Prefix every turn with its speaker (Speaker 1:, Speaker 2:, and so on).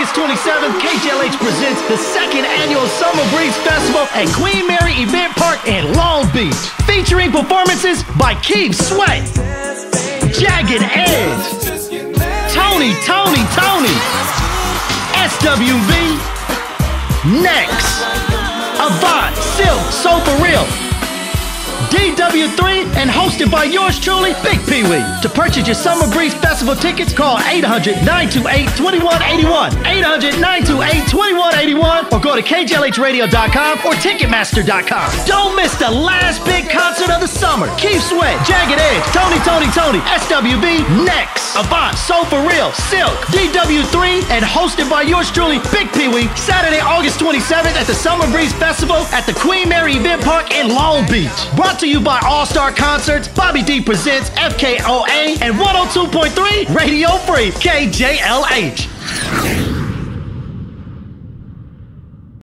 Speaker 1: August 27th, KJLH presents the second annual Summer Breeze Festival at Queen Mary Event Park in Long Beach. Featuring performances by Keith Sweat, Jagged Edge, Tony, SWV, Next, Avant, Silk, So For Real, DW3, and hosted by yours truly, Big Pee Wee. To purchase your Summer Breeze Festival tickets, call 800-928-2181, 800-928-2181, or go to KJLHradio.com or Ticketmaster.com. Don't miss the last big concert of the summer. Keith Sweat, Jagged Edge, Tony, SWV, Next, Avant, So For Real, Silk, DW3, and hosted by yours truly, Big Pee Wee, Saturday, August 27th at the Summer Breeze Festival at the Queen Mary Event Park in Long Beach. Brought to you by All-Star Concerts, Bobby D Presents, FKOA, and 102.3 Radio Free, KJLH.